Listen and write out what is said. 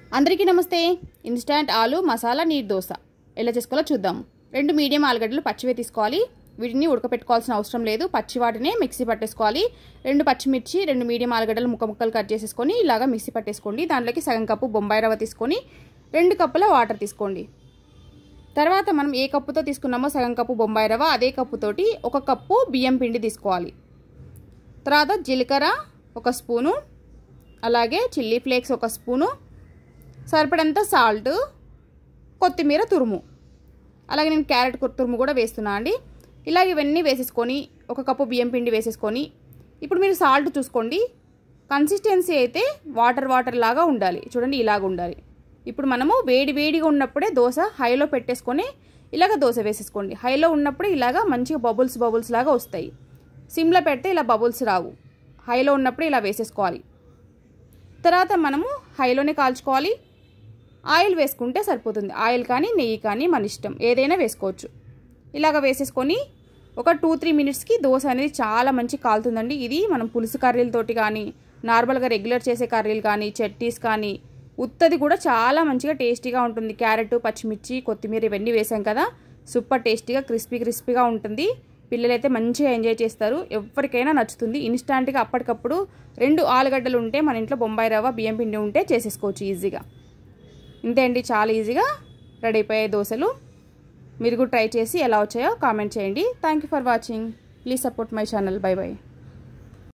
అందరికీ నమస్తే. ఇన్స్టంట్ ఆలు మసాలా నీరు దోశ ఎలా చేసుకోవాలో చూద్దాం. 2 మీడియం ఆలుగడ్డలు పచ్చివే తీసుకోవాలి. వీటిని ఉడకపెట్టుకోవాల్సిన అవసరం లేదు. పచ్చి వాటినే మిక్సీ పట్టేసుకోవాలి. 2 పచ్చిమిర్చి, 2 మీడియం ఆలుగడ్డలు ముక్కలు కట్ చేసేసుకొని ఇలాగా మిక్సీ పట్టేసుకోండి. దాంట్లోకి సగం కప్పు బొంబాయి రవ్వ తీసుకొని 2 కప్పుల వాటర్ తీసుకోండి. తర్వాత మనం ఏ కప్పుతో తీసుకున్నామో సగం కప్పు బొంబాయి రవ్వ అదే కప్పుతోటి 1 కప్పు బియ్యం పిండి తీసుకోవాలి. తర్వాత జీలకర్ర 1 స్పూను, అలాగే చిల్లీ ఫ్లేక్స్ 1 స్పూను, సరిపడంత సాల్ట్, కొత్తిమీర తురుము, అలాగే నేను క్యారెట్ తురుము కూడా వేస్తున్నా అండి. ఇలాగ ఇవన్నీ వేసేసుకొని 1 కప్పు బియ్యం పిండి వేసేసుకొని ఇప్పుడు మీరు సాల్ట్ చూసుకోండి. కన్సిస్టెన్సీ అయితే వాటర్ లాగా ఉండాలి. చూడండి ఇలాగ ఉండాలి. ఇప్పుడు మనము వేడిగా ఉన్నప్పుడే దోశ హైలో పెట్టేసుకొని ఇలాగ దోశ వేసేసుకోండి. హైలో ఉన్నప్పుడే ఇలాగ మంచిగా బబుల్స్ లాగా వస్తాయి. సిమ్లో పెడితే ఇలా బబుల్స్ రావు. హైలో ఉన్నప్పుడే ఇలా వేసేసుకోవాలి. తర్వాత మనము హైలోనే కాల్చుకోవాలి. ఆయిల్ వేసుకుంటే సరిపోతుంది. ఆయిల్ కానీ నెయ్యి కానీ మన ఇష్టం, ఏదైనా వేసుకోవచ్చు. ఇలాగ వేసేసుకొని ఒక 2-3 మినిట్స్కి దోశ అనేది చాలా మంచి కాలుతుందండి. ఇది మనం పులుసు కర్రీలతోటి కానీ నార్మల్గా రెగ్యులర్ చేసే కర్రీలు కానీ చట్నీస్ కానీ ఉత్తది కూడా చాలా మంచిగా టేస్టీగా ఉంటుంది. క్యారెట్, పచ్చిమిర్చి, కొత్తిమీర ఇవన్నీ వేసాం కదా, సూపర్ టేస్టీగా క్రిస్పీగా ఉంటుంది. పిల్లలైతే మంచిగా ఎంజాయ్ చేస్తారు. ఎవరికైనా నచ్చుతుంది. ఇన్స్టాంట్గా అప్పటికప్పుడు 2 ఆలుగడ్డలు ఉంటే మన ఇంట్లో బొంబాయి రవ్వ బియ్యం పిండి ఉంటే చేసేసుకోవచ్చు ఈజీగా. ఇంతే అండి, చాలా ఈజీగా రెడీ అయిపోయాయి దోశలు. మీరు కూడా ట్రై చేసి ఎలా వచ్చాయో కామెంట్ చేయండి. Thank you for watching. Please support my channel. Bye by.